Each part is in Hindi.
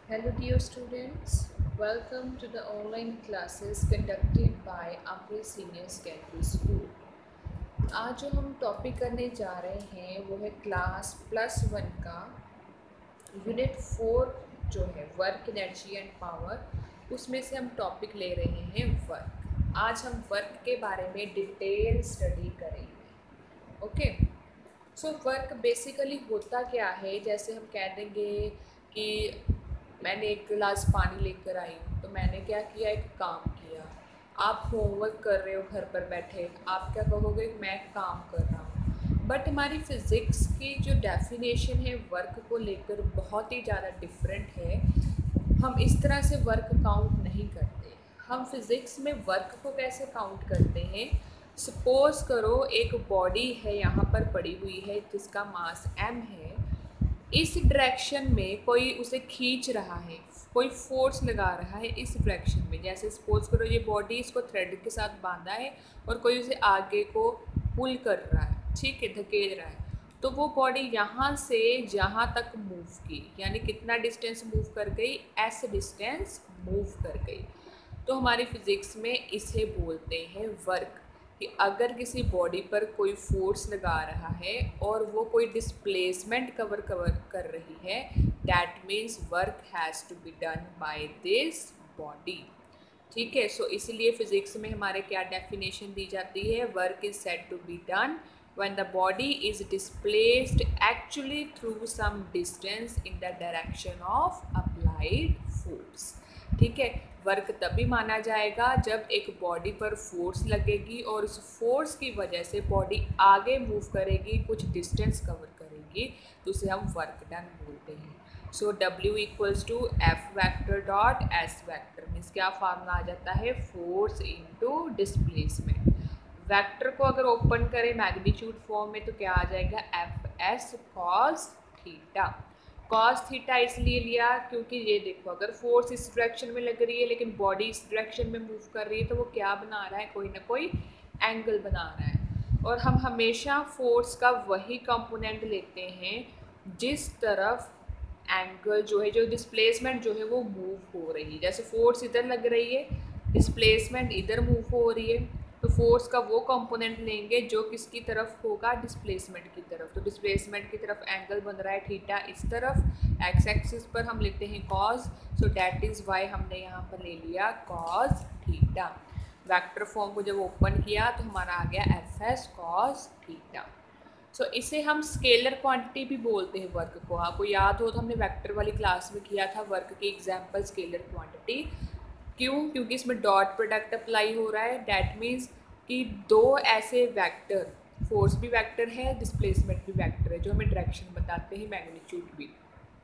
Hello, dear students. Welcome to the online classes conducted by Amrit Senior Secondary School. आज जो हम टॉपिक करने जा रहे हैं वो है क्लास +1 का यूनिट 4 जो है वर्क एनर्जी एंड पावर। उसमें से हम टॉपिक ले रहे हैं वर्क। आज हम वर्क के बारे में डिटेल स्टडी करेंगे। ओके, सो वर्क बेसिकली होता क्या है, जैसे हम कह देंगे कि मैंने एक गिलास पानी लेकर आई हूँ, तो मैंने क्या किया, एक काम किया। आप होमवर्क कर रहे हो घर पर बैठे, आप क्या कहोगे, मैं काम कर रहा हूँ। बट हमारी फिज़िक्स की जो डेफिनेशन है वर्क को लेकर बहुत ही ज़्यादा डिफरेंट है। हम इस तरह से वर्क काउंट नहीं करते। हम फिज़िक्स में वर्क को कैसे काउंट करते हैं, सपोज़ करो एक बॉडी है यहाँ पर पड़ी हुई है जिसका मास m है। इस डायरेक्शन में कोई उसे खींच रहा है, कोई फोर्स लगा रहा है इस डायरेक्शन में। जैसे सपोज करो ये बॉडी, इसको थ्रेड के साथ बांधा है और कोई उसे आगे को पुल कर रहा है, ठीक है, धकेल रहा है। तो वो बॉडी यहाँ से जहाँ तक मूव की, यानी कितना डिस्टेंस मूव कर गई, एस डिस्टेंस मूव कर गई। तो हमारी फिज़िक्स में इसे बोलते हैं वर्क। कि अगर किसी बॉडी पर कोई फोर्स लगा रहा है और वो कोई डिस्प्लेसमेंट कवर कर रही है, that means work has to be done by this body. ठीक है, सो इसलिए फिजिक्स में हमारे क्या डेफिनेशन दी जाती है, work is said to be done when the body is displaced actually through some distance in the direction of applied force। ठीक है, वर्क तभी माना जाएगा जब एक बॉडी पर फोर्स लगेगी और उस फोर्स की वजह से बॉडी आगे मूव करेगी, कुछ डिस्टेंस कवर करेगी, तो उसे हम वर्क डन बोलते हैं। So W equals to F vector dot S vector, means क्या फार्मूला आ जाता है, फोर्स इनटू डिस्प्लेसमेंट। वेक्टर को अगर ओपन करें मैग्नीट्यूड फॉर्म में तो क्या आ जाएगा, F S cos theta. Cos theta इसलिए लिया क्योंकि ये देखो, अगर फोर्स इस डायरेक्शन में लग रही है लेकिन बॉडी इस डायरेक्शन में मूव कर रही है, तो वो क्या बना रहा है, कोई ना कोई एंगल बना रहा है। और हम हमेशा फोर्स का वही कंपोनेंट लेते हैं जिस तरफ एंगल जो है, जो डिस्प्लेसमेंट जो है वो मूव हो रही है। जैसे फोर्स इधर लग रही है, डिस्प्लेसमेंट इधर मूव हो रही है, तो फोर्स का वो कंपोनेंट लेंगे जो किसकी तरफ होगा, डिस्प्लेसमेंट की तरफ। तो डिस्प्लेसमेंट की तरफ एंगल बन रहा है थीटा इस तरफ, एक्स एक्सिस पर हम लेते हैं cos, so that is why हमने यहाँ पर ले लिया कॉस थीटा। वेक्टर फॉर्म को जब ओपन किया तो हमारा आ गया F S cos theta. So इसे हम स्केलर क्वांटिटी भी बोलते हैं वर्क को। आपको याद हो तो हमने वेक्टर वाली क्लास में किया था वर्क की एग्जाम्पल स्केलर क्वांटिटी। क्यों, क्योंकि इसमें डॉट प्रोडक्ट अप्लाई हो रहा है। डैट मीन्स कि दो ऐसे वेक्टर, फोर्स भी वेक्टर है, डिस्प्लेसमेंट भी वेक्टर है, जो हमें डायरेक्शन बताते हैं, मैग्नीट्यूड भी।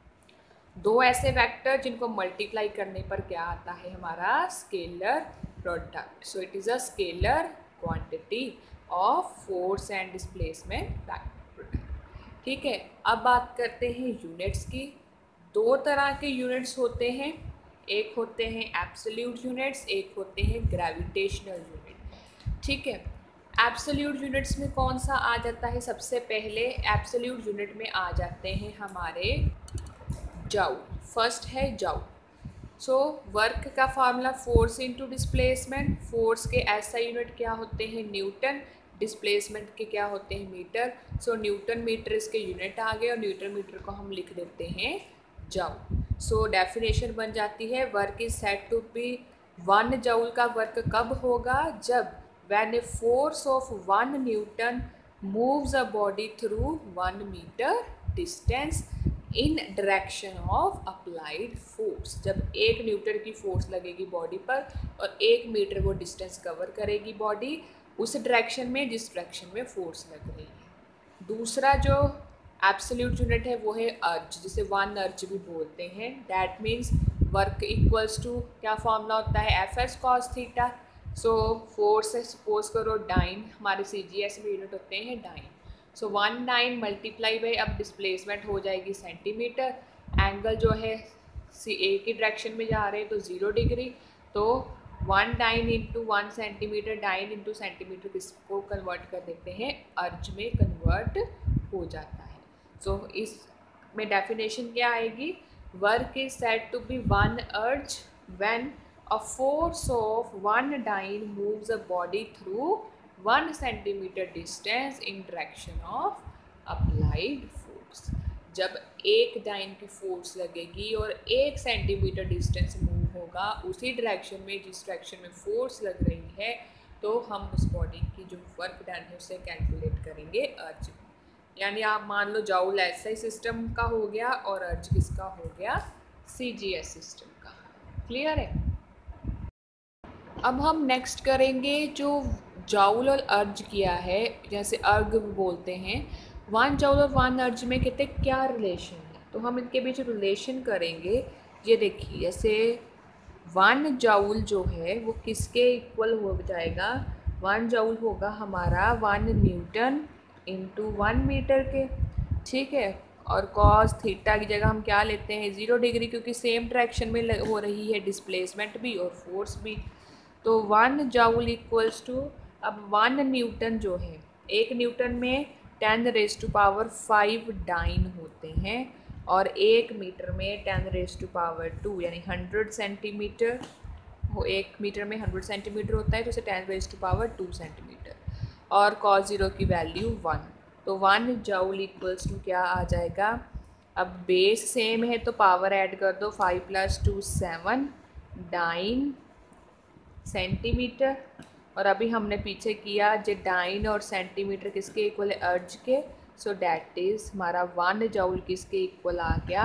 दो ऐसे वेक्टर जिनको मल्टीप्लाई करने पर क्या आता है, हमारा scalar product. So it is a scalar quantity of force and displacement vector product. ठीक है, अब बात करते हैं यूनिट्स की। दो तरह के यूनिट्स होते हैं, एक होते हैं एब्सोल्यूट यूनिट्स, एक होते हैं ग्रेविटेशनल यूनिट। ठीक है, एब्सोल्यूट यूनिट्स में कौन सा आ जाता है, सबसे पहले एब्सोल्यूट यूनिट में आ जाते हैं हमारे जाउल। फर्स्ट है जाउल। सो वर्क का formula force into displacement. Force के ऐसा यूनिट क्या होते हैं, न्यूटन। डिस्प्लेसमेंट के क्या होते हैं, मीटर। सो न्यूटन मीटर इसके यूनिट आ गए और न्यूटन मीटर को हम लिख देते हैं जाउल। सो डेफिनेशन बन जाती है, work is said to be 1 joule का वर्क कब होगा, जब when a force of 1 newton moves a body through 1 metre distance in direction of applied force. जब 1 न्यूटन की फोर्स लगेगी बॉडी पर और 1 मीटर वो डिस्टेंस कवर करेगी बॉडी उस डायरेक्शन में जिस डायरेक्शन में फोर्स लग रही है। दूसरा जो एब्सोल्यूट यूनिट है वो है अर्ज, जिसे 1 अर्ज भी बोलते हैं। That means work equals to क्या फॉर्मूला होता है, F S cos theta. So force है, सपोज करो डाइन, हमारे सी जी एस में यूनिट होते हैं dyne. So 1 dyne multiply by, अब डिस्प्लेसमेंट हो जाएगी सेंटीमीटर। एंगल जो है सी ए की डायरेक्शन में जा रहे हैं तो 0 डिग्री। तो 1 dyne into 1 centimetre, dyne into centimetre किसको कन्वर्ट कर देते हैं, अर्ज में कन्वर्ट हो जाता है। सो इस में डेफिनेशन क्या आएगी, work is said to be one erg when a force of one dyne moves a body through 1 centimeter distance in direction of applied force। जब एक डाइन की फोर्स लगेगी और 1 सेंटीमीटर डिस्टेंस मूव होगा उसी डायरेक्शन में जिस डायरेक्शन में फोर्स लग रही है, तो हम उस बॉडी की जो वर्क डन है उसे कैलकुलेट करेंगे अर्ज। यानी आप मान लो जाउल एसआई सिस्टम का हो गया और अर्ज किसका हो गया, सीजीएस सिस्टम का। क्लियर है। अब हम नेक्स्ट करेंगे जो जाउल और अर्ज किया है, जैसे अर्ग बोलते हैं, 1 जाउल और 1 अर्ज में कहते क्या रिलेशन है, तो हम इनके बीच रिलेशन करेंगे। ये देखिए, जैसे 1 जाउल जो है वो किसके इक्वल हो जाएगा, 1 जाउल होगा हमारा 1 न्यूटन इंटू 1 मीटर के। ठीक है, और कॉस थीटा की जगह हम क्या लेते हैं 0 डिग्री, क्योंकि सेम डायरेक्शन में हो रही है डिस्प्लेसमेंट भी और फोर्स भी। तो 1 जाउल इक्वल्स टू, अब 1 न्यूटन जो है, 1 न्यूटन में 10⁵ डाइन होते हैं और 1 मीटर में 10⁻², यानी 100 सेंटीमीटर। वो 1 मीटर में 100 सेंटीमीटर होता है, तो उसे 10⁻² सेंटीमीटर। और cos 0 की वैल्यू 1, तो 1 जाउल इक्वल्स टू क्या आ जाएगा, अब बेस सेम है तो पावर ऐड कर दो, 5 + 2 7 डाइन सेंटीमीटर। और अभी हमने पीछे किया जो डाइन और सेंटीमीटर किसके इक्वल है, अर्ज के। सो डैट इज़ हमारा 1 जाउल किसके इक्वल आ गया,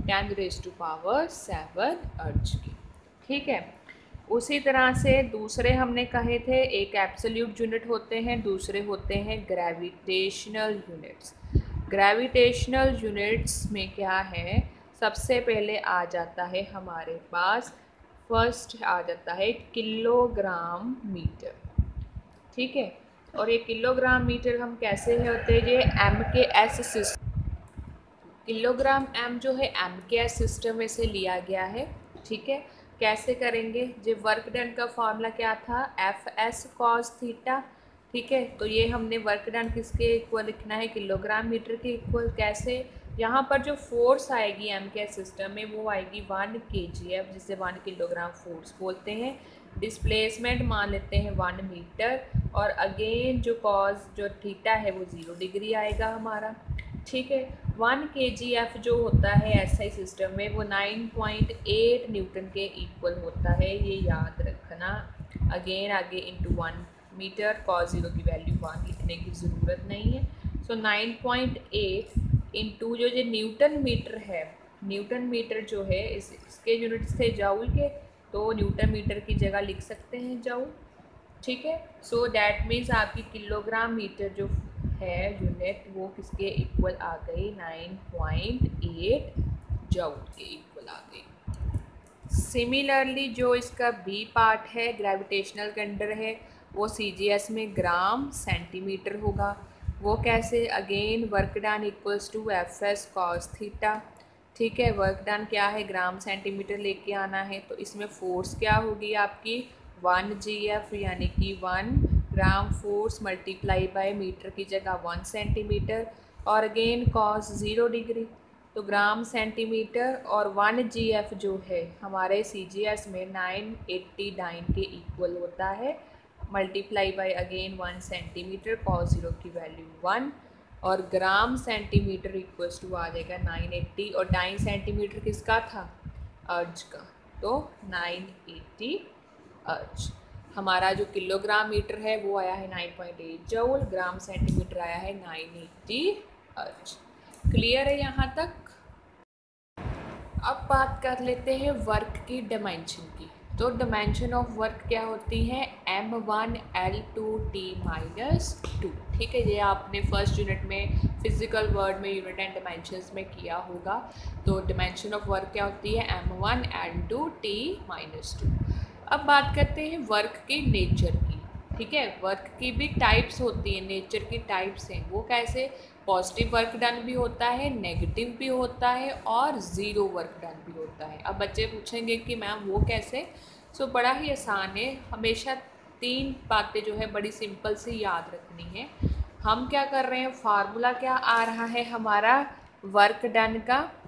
10⁻7 अर्ज के। ठीक है। उसी तरह से दूसरे हमने कहे थे, एक एब्सोल्यूट यूनिट होते हैं, दूसरे होते हैं ग्रेविटेशनल यूनिट्स। ग्रेविटेशनल यूनिट्स में क्या है, सबसे पहले आ जाता है हमारे पास, फर्स्ट आ जाता है किलोग्राम मीटर। ठीक है, और ये किलोग्राम मीटर हम कैसे होते हैं, ये MKS सिस्टम, किलोग्राम M जो है MKS सिस्टम में से लिया गया है। ठीक है, कैसे करेंगे, जो वर्क डन का फॉर्मूला क्या था, FS cos थीटा। ठीक है, तो ये हमने वर्क डन किसके इक्वल लिखना है, किलोग्राम मीटर के इक्वल। कैसे, यहाँ पर जो फोर्स आएगी MKS सिस्टम में वो आएगी 1 kgf, जिसे 1 किलोग्राम फोर्स बोलते हैं। डिस्प्लेसमेंट मान लेते हैं 1 मीटर, और अगेन जो कॉज जो थीटा है वो 0 डिग्री आएगा हमारा। ठीक है, 1 kgf जो होता है एसआई सिस्टम में वो 9.8 न्यूटन के इक्वल होता है, ये याद रखना। अगेन आगे इंटू 1 मीटर, cos 0 की वैल्यू 1 लिखने की ज़रूरत नहीं है। सो 9.8 इंटू जो न्यूटन मीटर है, न्यूटन मीटर जो है इसके यूनिट्स थे जाउल के, तो न्यूटन मीटर की जगह लिख सकते हैं जाउल। ठीक है, सो डैट मीन्स आपकी किलोग्राम मीटर जो है यूनिट वो किसके इक्वल आ गई, 9.8 जाउल के इक्वल आ गई। सिमिलरली जो इसका बी पार्ट है ग्रेविटेशनल के अंडर है, वो सीजीएस में ग्राम सेंटीमीटर होगा। वो कैसे, again work done equals to FS cos theta. ठीक है, वर्क डन क्या है, ग्राम सेंटीमीटर लेके आना है, तो इसमें फोर्स क्या होगी आपकी 1 GF, यानी कि 1 gram force multiply by metre की जगह 1 सेंटीमीटर, और अगेन cos 0 डिग्री, तो ग्राम सेंटीमीटर, और 1 GF जो है हमारे CGS में 980 डाइन के इक्वल होता है, multiply by again 1 centimetre, cos 0 की वैल्यू 1, और ग्राम सेंटीमीटर इक्वल्स टू आ जाएगा 980, और डाइन सेंटीमीटर किसका था, अर्ज का, तो 980 अर्ज। हमारा जो किलोग्राम मीटर है वो आया है 9.8 जूल, ग्राम सेंटीमीटर आया है 980 अर्ज। क्लियर है यहाँ तक। अब बात कर लेते हैं वर्क की डायमेंशन की। तो डायमेंशन ऑफ वर्क क्या होती है, M1 L2 T-2। ठीक है, ये आपने फर्स्ट यूनिट में फिजिकल वर्ड में यूनिट एंड डायमेंशंस में किया होगा। तो डायमेंशन ऑफ वर्क क्या होती है, M1 L2 T-2। अब बात करते हैं वर्क की नेचर की। ठीक है, वर्क की भी टाइप्स होती है, नेचर की टाइप्स हैं। वो कैसे, पॉजिटिव वर्क डन भी होता है, नेगेटिव भी होता है, और ज़ीरो वर्क डन भी होता है। अब बच्चे पूछेंगे कि मैम वो कैसे, सो बड़ा ही आसान है। हमेशा 3 बातें जो है बड़ी सिंपल सी याद रखनी है। हम क्या कर रहे हैं, फार्मूला क्या आ रहा है हमारा वर्क डन का,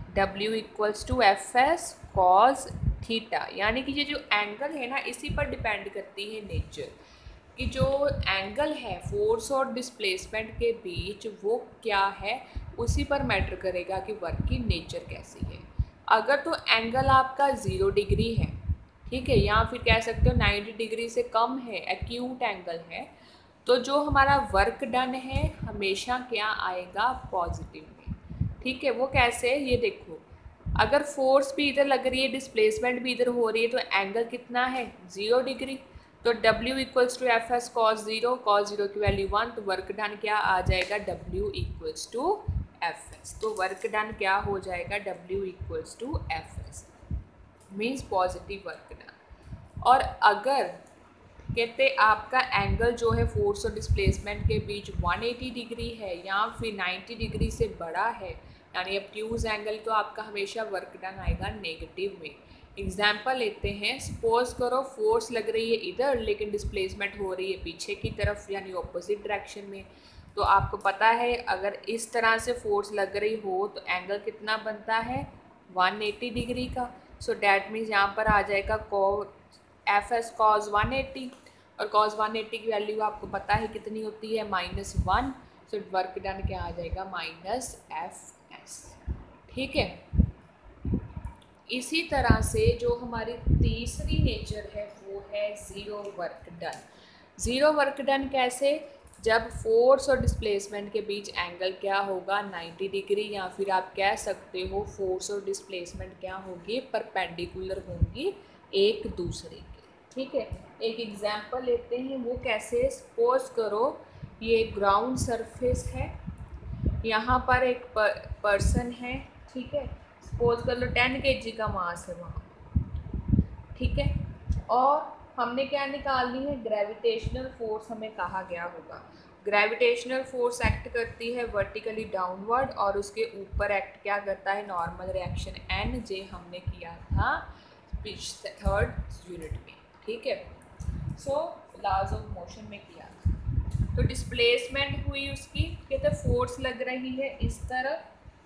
W equals to F S cos theta, यानी कि ये जो एंगल है ना इसी पर डिपेंड करती है नेचर, कि जो एंगल है फोर्स और डिस्प्लेसमेंट के बीच वो क्या है, उसी पर मैटर करेगा कि वर्क की नेचर कैसी है। अगर तो एंगल आपका 0 डिग्री है, ठीक है, या फिर कह सकते हो 90 डिग्री से कम है, एक्यूट एंगल है, तो जो हमारा वर्क डन है हमेशा क्या आएगा, पॉजिटिव में। ठीक है, वो कैसे, ये देखो, अगर फोर्स भी इधर लग रही है, डिस्प्लेसमेंट भी इधर हो रही है, तो एंगल कितना है, 0 डिग्री। तो W equals to F S cos 0, cos 0 की वैल्यू 1, तो वर्क डन क्या आ जाएगा, W equals to F S. तो वर्क डन क्या हो जाएगा, W equals to F S, means positive work done. और अगर कहते आपका एंगल जो है फोर्स और डिस्प्लेसमेंट के बीच 180 डिग्री है या फिर 90 डिग्री से बड़ा है, यानी ऑब्ट्यूज एंगल, तो आपका हमेशा वर्क डन आएगा नेगेटिव में। एग्जाम्पल लेते हैं, सपोज करो फोर्स लग रही है इधर लेकिन डिस्प्लेसमेंट हो रही है पीछे की तरफ, यानी ऑपोजिट डायरेक्शन में। तो आपको पता है अगर इस तरह से फोर्स लग रही हो तो एंगल कितना बनता है, 180 डिग्री का। सो डैट मीन्स यहाँ पर आ जाएगा एफ एस कॉज 180, और कॉज 180 की वैल्यू आपको पता है कितनी होती है, -1। सो वर्क डन क्या आ जाएगा, -FS। ठीक है, इसी तरह से जो हमारी तीसरी नेचर है वो है zero work done. Zero work done कैसे, जब फोर्स और डिस्प्लेसमेंट के बीच एंगल क्या होगा, 90 डिग्री, या फिर आप कह सकते हो फोर्स और डिस्प्लेसमेंट क्या होगी, परपेंडिकुलर होंगी एक दूसरे के। ठीक है, एक एग्जांपल लेते हैं, वो कैसे, सपोज करो ये ग्राउंड सरफेस है, यहाँ पर एक पर्सन है, ठीक है, सपोज कर लो 10 kg का मास है वहाँ, ठीक है, और हमने क्या निकालनी है, ग्रेविटेशनल फोर्स हमें कहा गया होगा। ग्रेविटेशनल फोर्स एक्ट करती है वर्टिकली डाउनवर्ड, और उसके ऊपर एक्ट क्या करता है, नॉर्मल रिएक्शन एन, जे हमने किया था थर्ड यूनिट में। ठीक है, सो लॉज ऑफ मोशन में किया था। तो डिस्प्लेसमेंट हुई उसकी, कहते फोर्स लग रही है इस तरफ,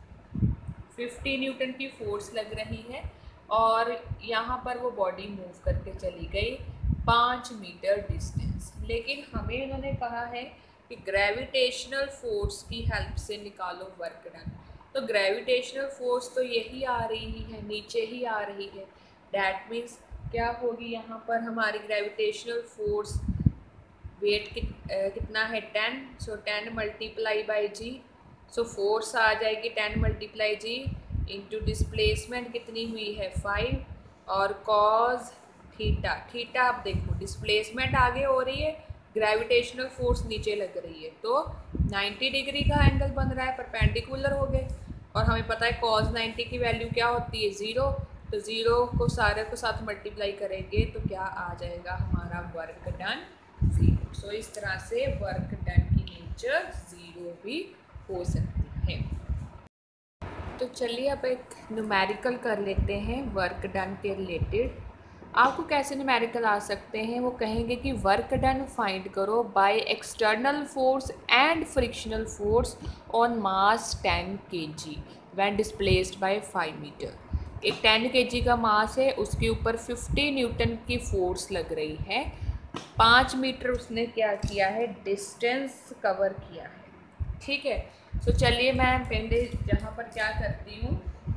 50 न्यूटन की फोर्स लग रही है, और यहाँ पर वो बॉडी मूव करके चली गई 5 मीटर डिस्टेंस। लेकिन हमें उन्होंने कहा है कि ग्रेविटेशनल फोर्स की हेल्प से निकालो वर्क डन। तो ग्रेविटेशनल फोर्स तो यही आ रही है, नीचे ही आ रही है, डैट मीन्स क्या होगी, यहाँ पर हमारी ग्रेविटेशनल फोर्स वेट कितना है 10, so 10 multiply by g, so force आ जाएगी 10 मल्टीप्लाई जी इंटू डिस्प्लेसमेंट कितनी हुई है 5, और कॉज थीटा, थीटा आप देखो डिस्प्लेसमेंट आगे हो रही है, ग्रेविटेशनल फोर्स नीचे लग रही है, तो 90 डिग्री का एंगल बन रहा है, परपेंडिकुलर हो गए। और हमें पता है कॉज 90 की वैल्यू क्या होती है, 0, तो 0 को सारे को साथ मल्टीप्लाई करेंगे तो क्या आ जाएगा हमारा वर्क डन 0। सो इस तरह से वर्क डन की नेचर 0 भी हो सकती है। तो चलिए अब एक न्यूमेरिकल कर लेते हैं वर्क डन के रिलेटेड। आपको कैसे न्यूमेरिकल आ सकते हैं, वो कहेंगे कि वर्क डन फाइंड करो by external force and frictional force on mass 10 kg when displaced by 5 metre. एक 10 kg का मास है, उसके ऊपर 50 न्यूटन की फोर्स लग रही है, 5 मीटर उसने क्या किया है, डिस्टेंस कवर किया है। ठीक है, तो चलिए मैं पहले जहाँ पर क्या करती हूँ,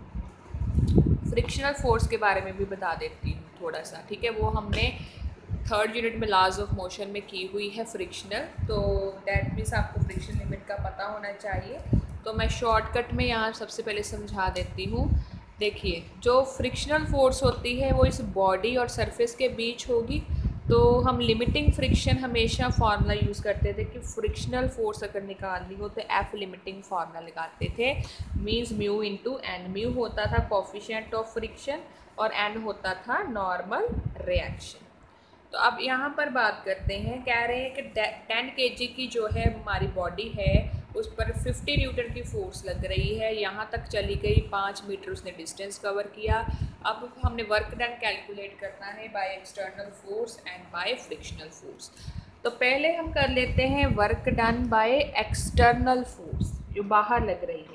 फ्रिक्शनल फोर्स के बारे में भी बता देती हूँ थोड़ा सा। ठीक है, वो हमने थर्ड यूनिट में लॉज ऑफ मोशन में की हुई है फ्रिक्शनल, तो डैट मीन्स आपको फ्रिक्शन लिमिट का पता होना चाहिए। तो मैं शॉर्टकट में यहाँ सबसे पहले समझा देती हूँ। देखिए, जो फ्रिक्शनल फोर्स होती है वो इस बॉडी और सरफेस के बीच होगी। तो हम लिमिटिंग फ्रिक्शन हमेशा फार्मूला यूज़ करते थे कि फ्रिक्शनल फोर्स अगर निकालनी हो तो एफ लिमिटिंग फार्मूला लगाते थे, means mu into N. Mu होता था कोफिशिएंट ऑफ फ्रिक्शन और एन होता था नॉर्मल रिएक्शन। तो अब यहाँ पर बात करते हैं, कह रहे हैं कि 10 kg की जो है हमारी बॉडी है उस पर 50 न्यूटन की फोर्स लग रही है, यहाँ तक चली गई, 5 मीटर उसने डिस्टेंस कवर किया। अब हमने वर्क डन कैलकुलेट करना है by external force and by frictional force. तो पहले हम कर लेते हैं work done by external force, जो बाहर लग रही है।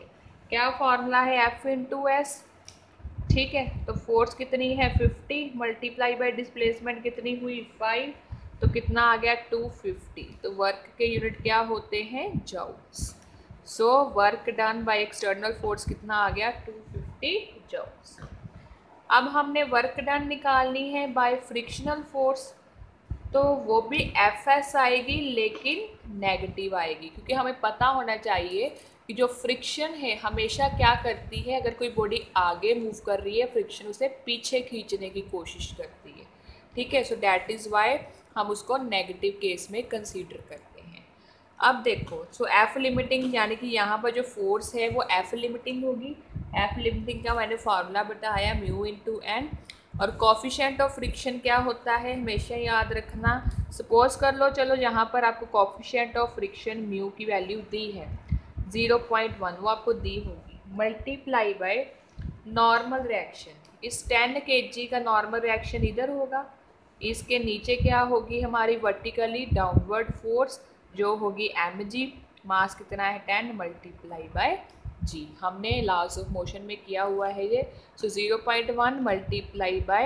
क्या फॉर्मूला है F इंटू एस, ठीक है। तो फोर्स कितनी है 50 मल्टीप्लाई बाय डिस्प्लेसमेंट कितनी हुई 5, तो कितना आ गया 250। तो वर्क के यूनिट क्या होते हैं joules. So work done by external force कितना आ गया 250 जॉल्स। अब हमने वर्क डन निकालनी है बाय फ्रिक्शनल फोर्स, तो वो भी एफ एस आएगी लेकिन नेगेटिव आएगी, क्योंकि हमें पता होना चाहिए कि जो फ्रिक्शन है हमेशा क्या करती है, अगर कोई बॉडी आगे मूव कर रही है फ्रिक्शन उसे पीछे खींचने की कोशिश करती है, ठीक है। सो दैट इज़ वाई हम उसको नेगेटिव केस में कंसीडर करते हैं। अब देखो, सो एफ लिमिटिंग यानी कि यहाँ पर जो फोर्स है वो एफ लिमिटिंग होगी। एफ लिमिटिंग का मैंने फार्मूला बताया म्यू इंटू एन, और कॉफिशेंट ऑफ फ्रिक्शन क्या होता है हमेशा याद रखना। सपोज कर लो, चलो यहाँ पर आपको कॉफिशेंट ऑफ फ्रिक्शन म्यू की वैल्यू दी है 0.1, वो आपको दी होगी, मल्टीप्लाई बाय नॉर्मल रिएक्शन। इस 10 kg का नॉर्मल रिएक्शन इधर होगा, इसके नीचे क्या होगी हमारी वर्टिकली डाउनवर्ड फोर्स जो होगी mg, मास कितना है 10 मल्टीप्लाई बाय जी, हमने लॉज ऑफ मोशन में किया हुआ है ये। सो 0.1 मल्टीप्लाई बाय,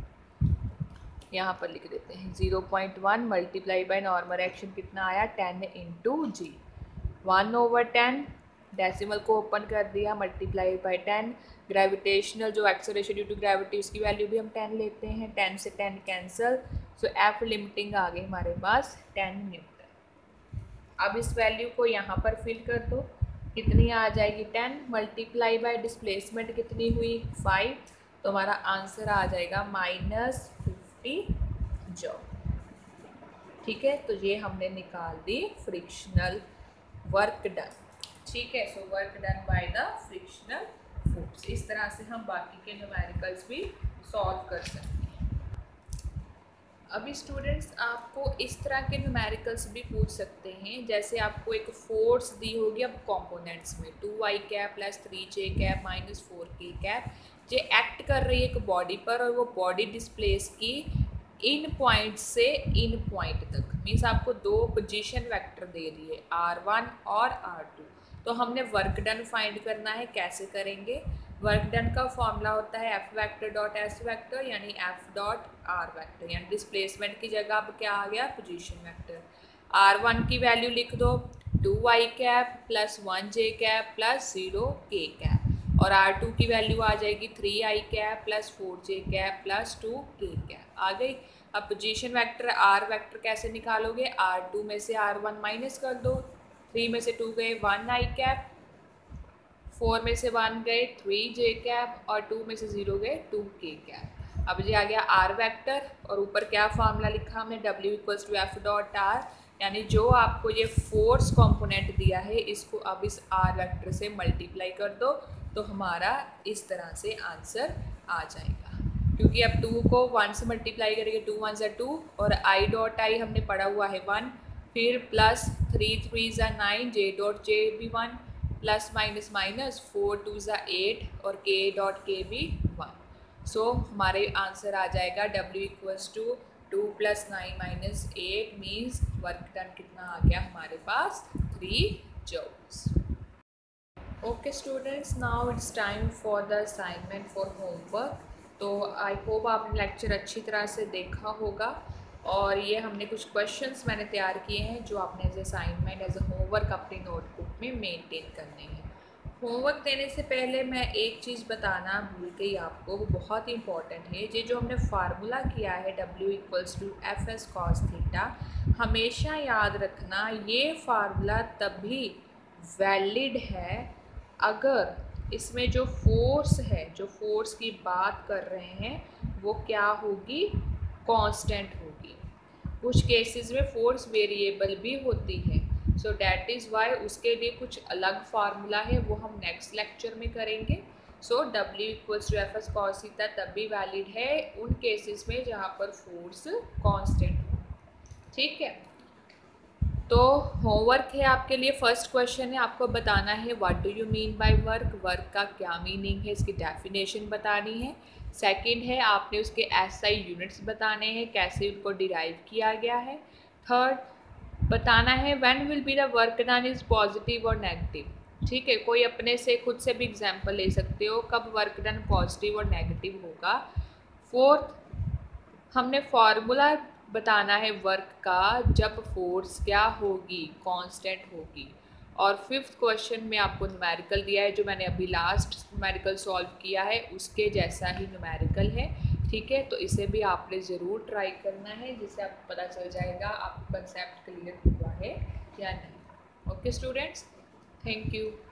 यहाँ पर लिख देते हैं 0.1 मल्टीप्लाई बाय नॉर्मल एक्शन कितना आया 10 इंटू जी, 1/10 डेसिमल को ओपन कर दिया मल्टीप्लाई बाय 10। ग्रेविटेशनल जो एक्सेलरेशन ड्यू टू ग्रेविटी उसकी वैल्यू भी हम 10 लेते हैं, 10 से 10 कैंसिल। सो एफ लिमिटिंग आ गई हमारे पास 10 न्यूटन। अब इस वैल्यू को यहाँ पर फिल कर दो, कितनी आ जाएगी 10 मल्टीप्लाई बाय डिस्प्लेसमेंट कितनी हुई 5, तो हमारा आंसर आ जाएगा -50 जॉल, ठीक है। तो ये हमने निकाल दी फ्रिक्शनल वर्क डन, ठीक है। So work done by the frictional force. इस तरह से हम बाकी के न्यूमेरिकल्स भी सॉल्व कर सकते हैं। अभी स्टूडेंट्स आपको इस तरह के न्यूमेरिकल्स भी पूछ सकते हैं, जैसे आपको एक फोर्स दी होगी अब कंपोनेंट्स में 2i cap plus 3j cap minus 4k cap, ये एक्ट कर रही है एक बॉडी पर, और वो बॉडी डिस्प्लेस की इन पॉइंट से इन पॉइंट तक, मीन्स आपको दो पोजीशन वेक्टर दे दिए r1 और r2। तो हमने वर्क डन फाइंड करना है, कैसे करेंगे। वर्क डन का फॉर्मूला होता है F vector dot S vector यानी एफ डॉट आर वेक्टर, यानी डिस्प्लेसमेंट की जगह अब क्या आ गया पोजीशन वेक्टर। r1 की वैल्यू लिख दो 2i cap plus 1j cap plus 0k cap, और r2 की वैल्यू आ जाएगी 3i cap plus 4j cap plus 2k cap आ गई। अब पोजीशन वेक्टर r वेक्टर कैसे निकालोगे, r2 में से r1 माइनस कर दो, 3 में से 2 गए 1i कैप, 4 में से 1 गए 3j कैप, और 2 में से 0 गए 2k कैप। अब ये आ गया r वेक्टर, और ऊपर क्या फार्मूला लिखा हमने w equals to F dot R, यानी जो आपको ये फोर्स कंपोनेंट दिया है इसको अब इस r वेक्टर से मल्टीप्लाई कर दो, तो हमारा इस तरह से आंसर आ जाएगा। क्योंकि अब 2 को 1 से मल्टीप्लाई करेंगे 2 1 ज़ा 2, और i डॉट आई हमने पढ़ा हुआ है 1, फिर प्लस 3 3 ज़ा 9, j डॉट जे भी 1, प्लस माइनस माइनस 4 2 ज़ा 8, और k डॉट के भी 1। सो हमारे आंसर आ जाएगा w equals to 2 plus 9 minus 8, means work done कितना आ गया हमारे पास 3 joules. Okay students, now it's time for the assignment for homework. तो आई होप आपने लेक्चर अच्छी तरह से देखा होगा, और ये हमने कुछ क्वेश्चंस मैंने तैयार किए हैं जो आपने as assignment as a homework अपनी नोटबुक में मेंटेन करने हैं। होमवर्क देने से पहले मैं एक चीज़ बताना भूल गई आपको, वो बहुत ही इंपॉर्टेंट है। ये जो हमने फार्मूला किया है w equals to F S cos theta, हमेशा याद रखना ये फार्मूला तभी वैलिड है अगर इसमें जो फोर्स है, जो फोर्स की बात कर रहे हैं वो क्या होगी, कांस्टेंट होगी। कुछ केसेस में फोर्स वेरिएबल भी होती है, सो डैट इज़ वाई उसके लिए कुछ अलग फार्मूला है, वो हम नेक्स्ट लेक्चर में करेंगे। So w equals to F S cos theta तभी वैलिड है उन केसेस में जहाँ पर फोर्स कांस्टेंट हो, ठीक है। तो होमवर्क है आपके लिए, फर्स्ट क्वेश्चन है, आपको बताना है what do you mean by work, work का क्या मीनिंग है, इसकी डेफिनेशन बतानी है। सेकंड है आपने उसके एसआई यूनिट्स बताने हैं, कैसे उनको डिराइव किया गया है। थर्ड बताना है when will be the work done is positive और नेगेटिव, ठीक है, कोई अपने से खुद से भी एग्जाम्पल ले सकते हो कब वर्क डन पॉजिटिव और नेगेटिव होगा। फोर्थ, हमने फॉर्मूला बताना है वर्क का जब फोर्स क्या होगी, कांस्टेंट होगी। और फिफ्थ क्वेश्चन में आपको न्यूमेरिकल दिया है, जो मैंने अभी लास्ट न्यूमेरिकल सॉल्व किया है उसके जैसा ही न्यूमेरिकल है। ठीक है, तो इसे भी आपने ज़रूर ट्राई करना है, जिससे आपको पता चल जाएगा आपको कंसेप्ट क्लियर हुआ है या नहीं। Okay students, thank you.